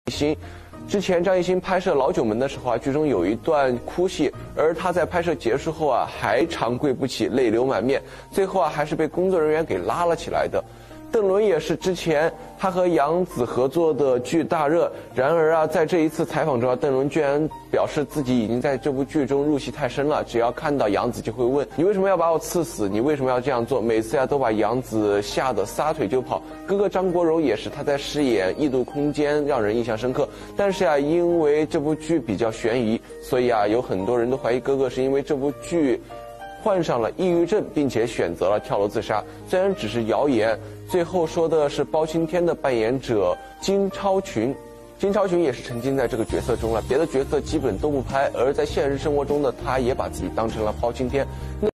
欣。之前张艺兴拍摄《老九门》的时候啊，剧中有一段哭戏，而他在拍摄结束后啊，还长跪不起，泪流满面，最后啊，还是被工作人员给拉了起来的。邓伦也是之前他和杨紫合作的剧大热，然而啊，在这一次采访中啊，邓伦居然表示自己已经在这部剧中入戏太深了，只要看到杨紫就会问你为什么要把我刺死，你为什么要这样做，每次呀都把杨紫吓得撒腿就跑。哥哥张国荣也是，他在饰演《异度空间》让人印象深刻，但是呀，因为这部剧比较悬疑，所以啊，有很多人都怀疑哥哥是因为这部剧患上了抑郁症，并且选择了跳楼自杀。虽然只是谣言，最后说的是包青天的扮演者金超群。金超群也是沉浸在这个角色中了，别的角色基本都不拍，而在现实生活中呢，他也把自己当成了包青天。